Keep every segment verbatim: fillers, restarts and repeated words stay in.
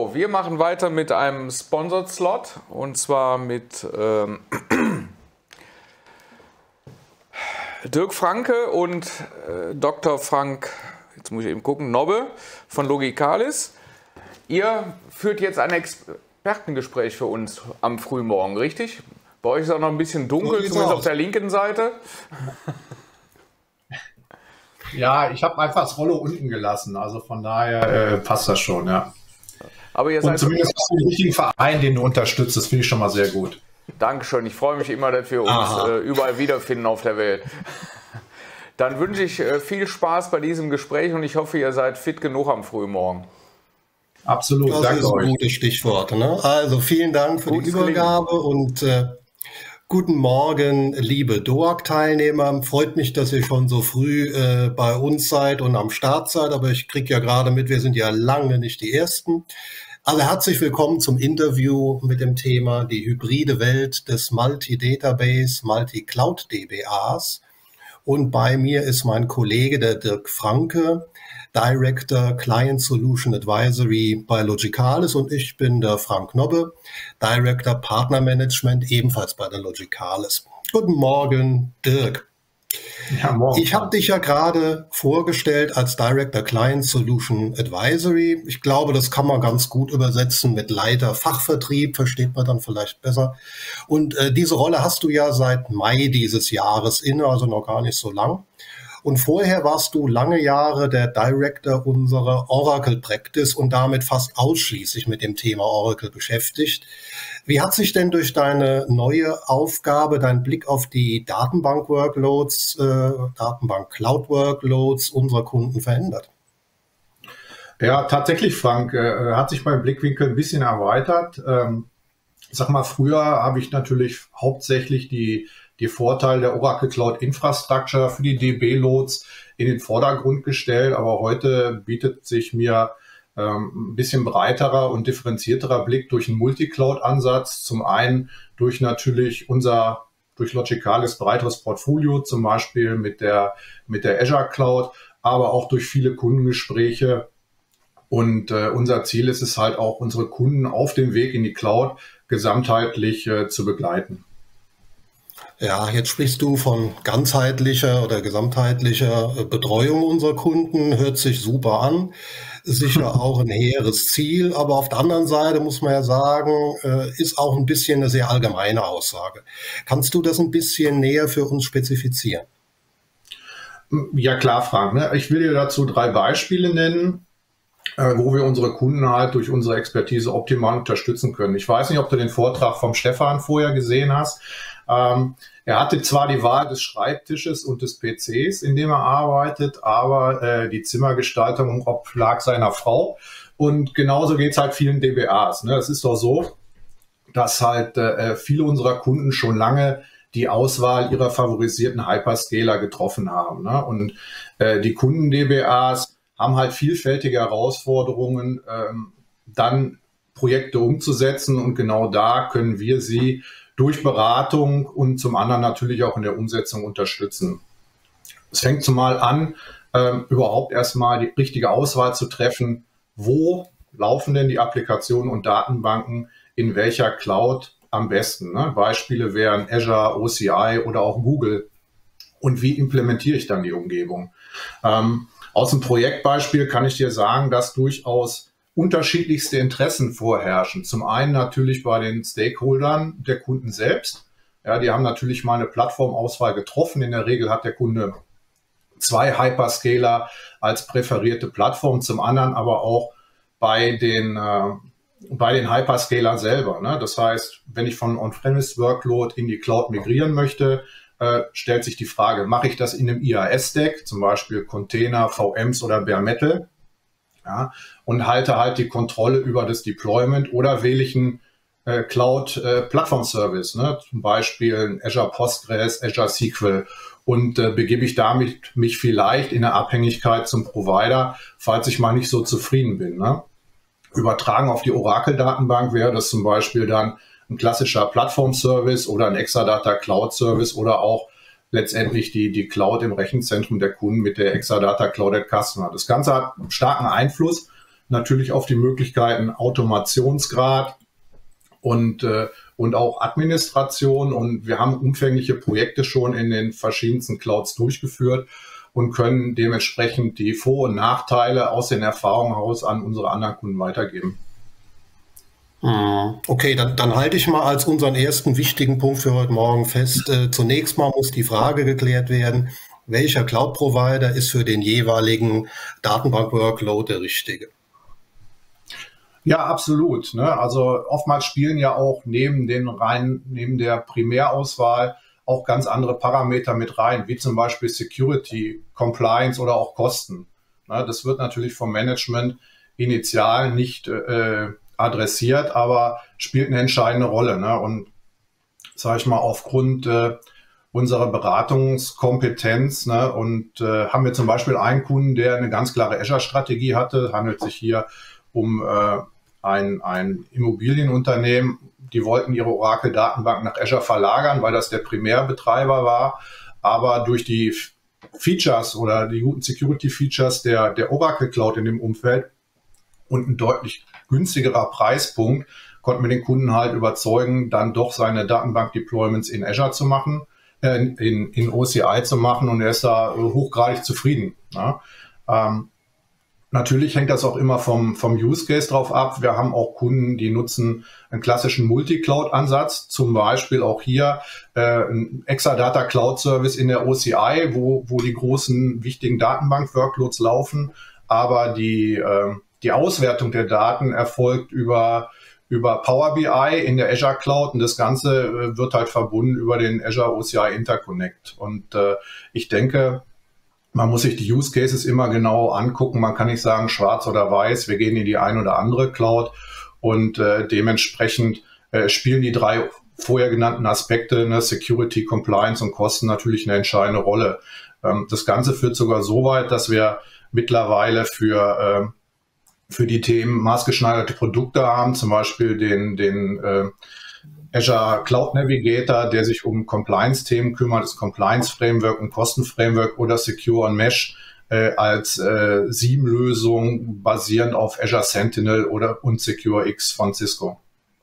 So, wir machen weiter mit einem Sponsored Slot und zwar mit ähm, Dirk Franke und äh, Doktor Frank, jetzt muss ich eben gucken, Nobbe von Logicalis. Ihr führt jetzt ein Expertengespräch für uns am Frühmorgen, richtig? Bei euch ist auch noch ein bisschen dunkel, so zumindest auf der linken Seite. Ja, ich habe einfach das Rollo unten gelassen, also von daher äh, passt das schon, ja. Aber ihr Und seid zumindest hast du den richtigen Verein, den du unterstützt, das finde ich schon mal sehr gut. Dankeschön, ich freue mich immer, dass wir uns äh, überall wiederfinden auf der Welt. Dann wünsche ich äh, viel Spaß bei diesem Gespräch und ich hoffe, ihr seid fit genug am Frühmorgen. Absolut, das danke ist ein euch. gutes Stichwort. Ne? Also vielen Dank für Gutes die Übergabe und äh, guten Morgen, liebe D O A C-Teilnehmer. Freut mich, dass ihr schon so früh äh, bei uns seid und am Start seid, aber ich kriege ja gerade mit, wir sind ja lange nicht die Ersten. Also herzlich willkommen zum Interview mit dem Thema die hybride Welt des Multi-Database, Multi-Cloud-D B As. Und bei mir ist mein Kollege, der Dirk Franke, Director Client Solution Advisory bei Logicalis, und ich bin der Frank Nobbe, Director Partner Management ebenfalls bei der Logicalis. Guten Morgen, Dirk. Ja, morgen. Ich habe dich ja gerade vorgestellt als Director Client Solution Advisory. Ich glaube, das kann man ganz gut übersetzen mit Leiter Fachvertrieb, versteht man dann vielleicht besser. Und äh, diese Rolle hast du ja seit Mai dieses Jahres inne, also noch gar nicht so lang. Und vorher warst du lange Jahre der Director unserer Oracle Practice und damit fast ausschließlich mit dem Thema Oracle beschäftigt. Wie hat sich denn durch deine neue Aufgabe dein Blick auf die Datenbank-Workloads, äh, Datenbank-Cloud-Workloads unserer Kunden verändert? Ja, tatsächlich, Frank, äh, hat sich mein Blickwinkel ein bisschen erweitert. Ähm, ich sag mal, früher habe ich natürlich hauptsächlich die die Vorteile der Oracle Cloud Infrastructure für die D B-Loads in den Vordergrund gestellt. Aber heute bietet sich mir ähm, ein bisschen breiterer und differenzierterer Blick durch einen Multi-Cloud-Ansatz. Zum einen durch natürlich unser, durch Logicalis breiteres Portfolio, zum Beispiel mit der, mit der Azure Cloud, aber auch durch viele Kundengespräche. Und äh, unser Ziel ist es halt auch, unsere Kunden auf dem Weg in die Cloud gesamtheitlich äh, zu begleiten. Ja, jetzt sprichst du von ganzheitlicher oder gesamtheitlicher Betreuung unserer Kunden. Hört sich super an. Sicher auch ein hehres Ziel. Aber auf der anderen Seite muss man ja sagen, ist auch ein bisschen eine sehr allgemeine Aussage. Kannst du das ein bisschen näher für uns spezifizieren? Ja, klar, Frank. Ne? Ich will dir dazu drei Beispiele nennen, wo wir unsere Kunden halt durch unsere Expertise optimal unterstützen können. Ich weiß nicht, ob du den Vortrag vom Stefan vorher gesehen hast. Ähm, er hatte zwar die Wahl des Schreibtisches und des P Cs, in dem er arbeitet, aber äh, die Zimmergestaltung oblag seiner Frau. Und genauso geht es halt vielen D B As. Ne? Es ist doch so, dass halt äh, viele unserer Kunden schon lange die Auswahl ihrer favorisierten Hyperscaler getroffen haben. Ne? Und äh, die Kunden-D B As haben halt vielfältige Herausforderungen, ähm, dann Projekte umzusetzen. Und genau da können wir sie durch Beratung und zum anderen natürlich auch in der Umsetzung unterstützen. Es fängt zumal an, ähm, überhaupt erstmal die richtige Auswahl zu treffen, wo laufen denn die Applikationen und Datenbanken in welcher Cloud am besten. Ne? Beispiele wären Azure, O C I oder auch Google. Und wie implementiere ich dann die Umgebung? Ähm, aus dem Projektbeispiel kann ich dir sagen, dass durchaus unterschiedlichste Interessen vorherrschen. Zum einen natürlich bei den Stakeholdern der Kunden selbst. Ja, die haben natürlich mal eine Plattformauswahl getroffen. In der Regel hat der Kunde zwei Hyperscaler als präferierte Plattform. Zum anderen aber auch bei den, äh, bei den Hyperscalern selber. Ne? Das heißt, wenn ich von On-Premise-Workload in die Cloud migrieren möchte, äh, stellt sich die Frage, mache ich das in einem I A S-Stack, zum Beispiel Container, V Ms oder Bare Metal? Ja, und halte halt die Kontrolle über das Deployment oder wähle ich einen äh, Cloud-Plattform-Service, äh, ne? Zum Beispiel Azure Postgres, Azure S Q L und äh, begebe ich damit mich vielleicht in eine Abhängigkeit zum Provider, falls ich mal nicht so zufrieden bin. Ne? Übertragen auf die Oracle-Datenbank wäre das zum Beispiel dann ein klassischer Plattform-Service oder ein Exadata Cloud-Service oder auch letztendlich die, die Cloud im Rechenzentrum der Kunden mit der Exadata Cloud at Customer. Das Ganze hat starken Einfluss natürlich auf die Möglichkeiten Automationsgrad und, äh, und auch Administration. Und wir haben umfängliche Projekte schon in den verschiedensten Clouds durchgeführt und können dementsprechend die Vor- und Nachteile aus den Erfahrungen heraus an unsere anderen Kunden weitergeben. Okay, dann, dann halte ich mal als unseren ersten wichtigen Punkt für heute Morgen fest. Äh, zunächst mal muss die Frage geklärt werden, welcher Cloud-Provider ist für den jeweiligen Datenbank-Workload der richtige? Ja, absolut. Ne? Also oftmals spielen ja auch neben den rein, neben der Primärauswahl auch ganz andere Parameter mit rein, wie zum Beispiel Security, Compliance oder auch Kosten. Ne? Das wird natürlich vom Management initial nicht äh, adressiert, aber spielt eine entscheidende Rolle. Ne? Und sage ich mal, aufgrund äh, unserer Beratungskompetenz, ne, und äh, haben wir zum Beispiel einen Kunden, der eine ganz klare Azure-Strategie hatte, handelt sich hier um äh, ein, ein Immobilienunternehmen, die wollten ihre Oracle-Datenbank nach Azure verlagern, weil das der Primärbetreiber war, aber durch die Features oder die guten Security-Features der, der Oracle Cloud in dem Umfeld und ein deutlich günstigerer Preispunkt konnten wir den Kunden halt überzeugen, dann doch seine Datenbank-Deployments in Azure zu machen, äh, in, in O C I zu machen, und er ist da hochgradig zufrieden. Ja. Ähm, natürlich hängt das auch immer vom, vom Use Case drauf ab. Wir haben auch Kunden, die nutzen einen klassischen Multi-Cloud-Ansatz, zum Beispiel auch hier äh, ein Exadata Cloud Service in der O C I, wo, wo die großen wichtigen Datenbank-Workloads laufen, aber die, äh, die Auswertung der Daten erfolgt über über Power B I in der Azure Cloud, und das Ganze äh, wird halt verbunden über den Azure O C I Interconnect. Und äh, ich denke, man muss sich die Use Cases immer genau angucken. Man kann nicht sagen schwarz oder weiß, wir gehen in die ein oder andere Cloud, und äh, dementsprechend äh, spielen die drei vorher genannten Aspekte, ne, Security, Compliance und Kosten, natürlich eine entscheidende Rolle. Ähm, das Ganze führt sogar so weit, dass wir mittlerweile für äh, für die Themen maßgeschneiderte Produkte haben, zum Beispiel den, den äh, Azure Cloud Navigator, der sich um Compliance-Themen kümmert, das Compliance-Framework und Kosten-Framework, oder Secure on Mesh äh, als äh, S I E M-Lösung basierend auf Azure Sentinel oder und Secure X von Cisco.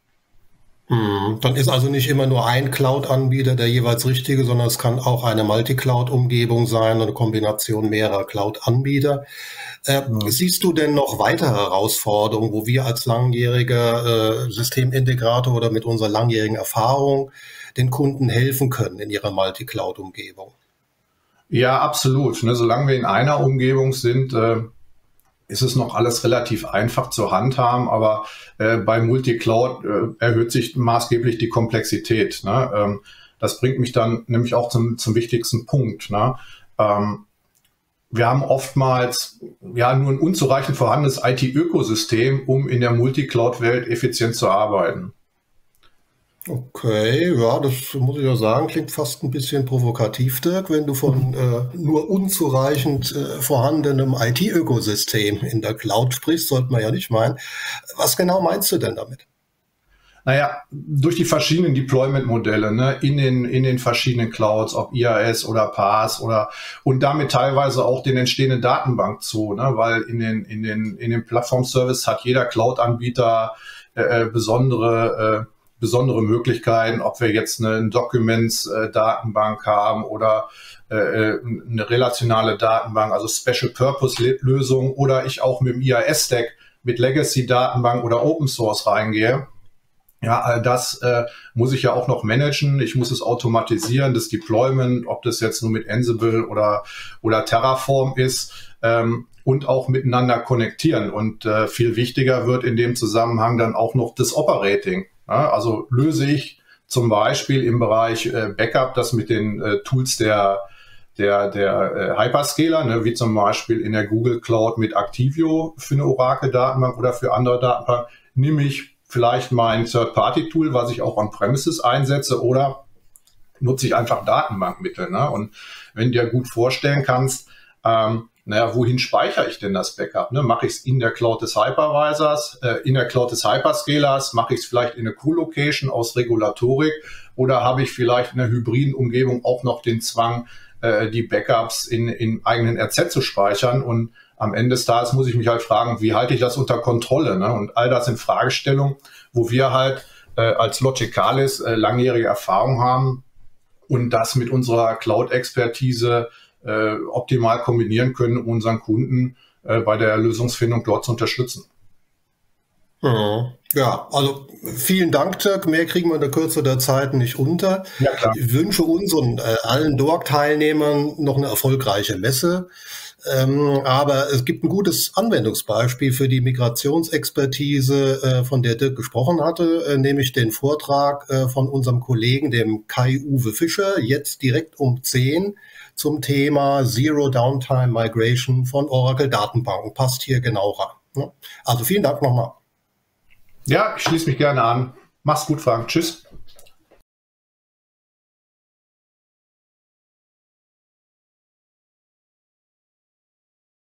Hm, dann ist also nicht immer nur ein Cloud-Anbieter der jeweils richtige, sondern es kann auch eine Multi-Cloud-Umgebung sein, eine Kombination mehrerer Cloud-Anbieter. Äh, ja. Siehst du denn noch weitere Herausforderungen, wo wir als langjähriger äh, Systemintegrator oder mit unserer langjährigen Erfahrung den Kunden helfen können in ihrer Multi-Cloud-Umgebung? Ja, absolut. Ne, solange wir in einer Umgebung sind, äh, ist es noch alles relativ einfach zu handhaben, aber äh, bei Multicloud äh, erhöht sich maßgeblich die Komplexität. Ne? Ähm, das bringt mich dann nämlich auch zum, zum wichtigsten Punkt. Ne? Ähm, wir haben oftmals ja nur ein unzureichend vorhandenes I T-Ökosystem, um in der Multicloud-Welt effizient zu arbeiten. Okay, ja, das muss ich ja sagen, klingt fast ein bisschen provokativ, Dirk, wenn du von äh, nur unzureichend äh, vorhandenem I T-Ökosystem in der Cloud sprichst, sollte man ja nicht meinen. Was genau meinst du denn damit? Naja, durch die verschiedenen Deployment-Modelle, ne, in den, in den verschiedenen Clouds, ob I A S oder PaaS, oder, und damit teilweise auch den entstehenden Datenbank zu, ne, weil in den, in den, in den Plattform-Service hat jeder Cloud-Anbieter äh, besondere äh, besondere Möglichkeiten, ob wir jetzt eine Documents-Datenbank haben oder äh, eine relationale Datenbank, also Special-Purpose-Lösung, oder ich auch mit dem I A S-Stack mit Legacy-Datenbank oder Open-Source reingehe. Ja, all das äh, muss ich ja auch noch managen. Ich muss es automatisieren, das Deployment, ob das jetzt nur mit Ansible oder, oder Terraform ist, ähm, und auch miteinander konnektieren. Und äh, viel wichtiger wird in dem Zusammenhang dann auch noch das Operating. Ja, also löse ich zum Beispiel im Bereich äh, Backup das mit den äh, Tools der, der, der äh, Hyperscaler, ne, wie zum Beispiel in der Google Cloud mit Activio für eine Oracle-Datenbank oder für andere Datenbanken, nehme ich vielleicht mein Third-Party-Tool, was ich auch on-premises einsetze, oder nutze ich einfach Datenbankmittel. Ne? Und wenn du dir gut vorstellen kannst, ähm, naja, wohin speichere ich denn das Backup? Ne? Mache ich es in der Cloud des Hypervisors, äh, in der Cloud des Hyperscalers? Mache ich es vielleicht in der Co-Location aus Regulatorik? Oder habe ich vielleicht in einer hybriden Umgebung auch noch den Zwang, äh, die Backups in, in eigenen R Z zu speichern. Und am Ende des Tages muss ich mich halt fragen, wie halte ich das unter Kontrolle? Ne? Und all das sind Fragestellungen, wo wir halt äh, als Logicalis äh, langjährige Erfahrung haben und das mit unserer Cloud-Expertise äh, optimal kombinieren können, um unseren Kunden äh, bei der Lösungsfindung dort zu unterstützen. Ja, also vielen Dank, Dirk. Mehr kriegen wir in der Kürze der Zeit nicht unter. Ja, klar. Ich wünsche uns und äh, allen D O A C-Teilnehmern noch eine erfolgreiche Messe. Ähm, aber es gibt ein gutes Anwendungsbeispiel für die Migrationsexpertise, äh, von der Dirk gesprochen hatte, äh, nämlich den Vortrag äh, von unserem Kollegen, dem Kai-Uwe Fischer, jetzt direkt um zehn zum Thema Zero Downtime Migration von Oracle Datenbanken. Passt hier genau ran. Ne? Also vielen Dank nochmal. Ja, ich schließe mich gerne an. Mach's gut, Frank. Tschüss.